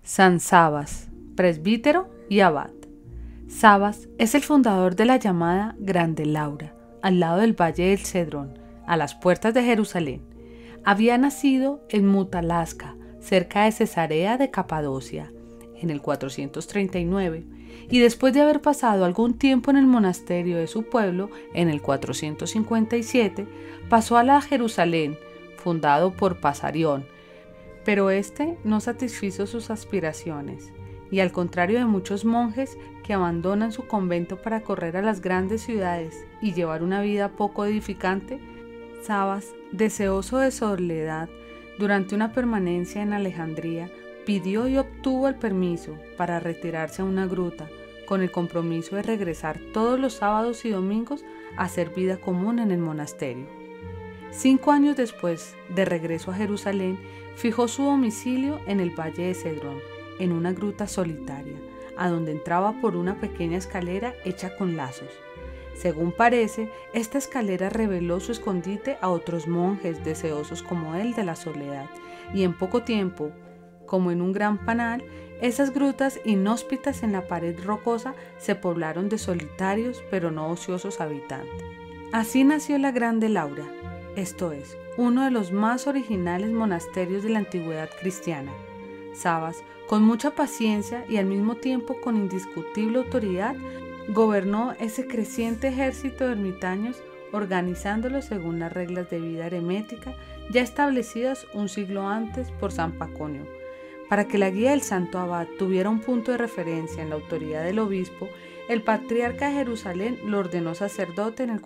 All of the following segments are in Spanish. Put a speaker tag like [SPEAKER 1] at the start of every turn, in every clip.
[SPEAKER 1] San Sabas, presbítero y abad. Sabas es el fundador de la llamada Grande Laura, al lado del Valle del Cedrón, a las puertas de Jerusalén. Había nacido en Mutalasca, cerca de Cesarea de Capadocia, en el 439, y después de haber pasado algún tiempo en el monasterio de su pueblo, en el 457, pasó a la Jerusalén, fundado por Pasarión, pero este no satisfizo sus aspiraciones, y al contrario de muchos monjes que abandonan su convento para correr a las grandes ciudades y llevar una vida poco edificante, Sabas, deseoso de soledad, durante una permanencia en Alejandría, pidió y obtuvo el permiso para retirarse a una gruta, con el compromiso de regresar todos los sábados y domingos a hacer vida común en el monasterio. 5 años después de regreso a Jerusalén, fijó su domicilio en el Valle de Cedrón, en una gruta solitaria, a donde entraba por una pequeña escalera hecha con lazos. Según parece, esta escalera reveló su escondite a otros monjes deseosos como él de la soledad, y en poco tiempo, como en un gran panal, esas grutas inhóspitas en la pared rocosa se poblaron de solitarios pero no ociosos habitantes. Así nació la Grande Laura, esto es, uno de los más originales monasterios de la antigüedad cristiana. Sabas, con mucha paciencia y al mismo tiempo con indiscutible autoridad, gobernó ese creciente ejército de ermitaños, organizándolos según las reglas de vida hermética ya establecidas un siglo antes por San Paconio. Para que la guía del santo abad tuviera un punto de referencia en la autoridad del obispo, el patriarca de Jerusalén lo ordenó sacerdote en el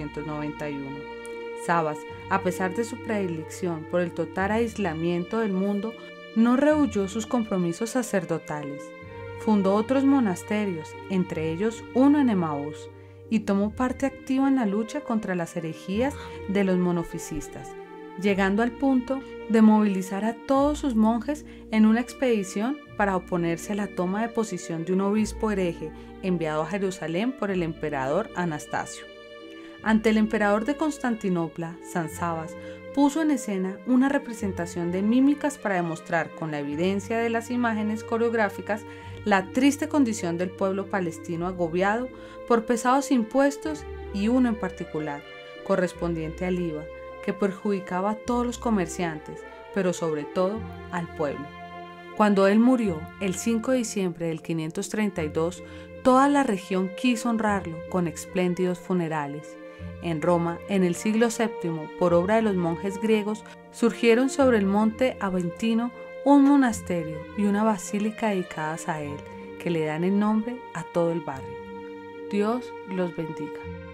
[SPEAKER 1] 491. Sabas, a pesar de su predilección por el total aislamiento del mundo, no rehuyó sus compromisos sacerdotales. Fundó otros monasterios, entre ellos uno en Emaús, y tomó parte activa en la lucha contra las herejías de los monofisistas, llegando al punto de movilizar a todos sus monjes en una expedición para oponerse a la toma de posición de un obispo hereje enviado a Jerusalén por el emperador Anastasio. Ante el emperador de Constantinopla, San Sabas puso en escena una representación de mímicas para demostrar con la evidencia de las imágenes coreográficas la triste condición del pueblo palestino agobiado por pesados impuestos y uno en particular, correspondiente al IVA, que perjudicaba a todos los comerciantes, pero sobre todo al pueblo. Cuando él murió, el 5 de diciembre del 532, toda la región quiso honrarlo con espléndidos funerales. En Roma, en el siglo VII, por obra de los monjes griegos, surgieron sobre el monte Aventino un monasterio y una basílica dedicadas a él, que le dan el nombre a todo el barrio. Dios los bendiga.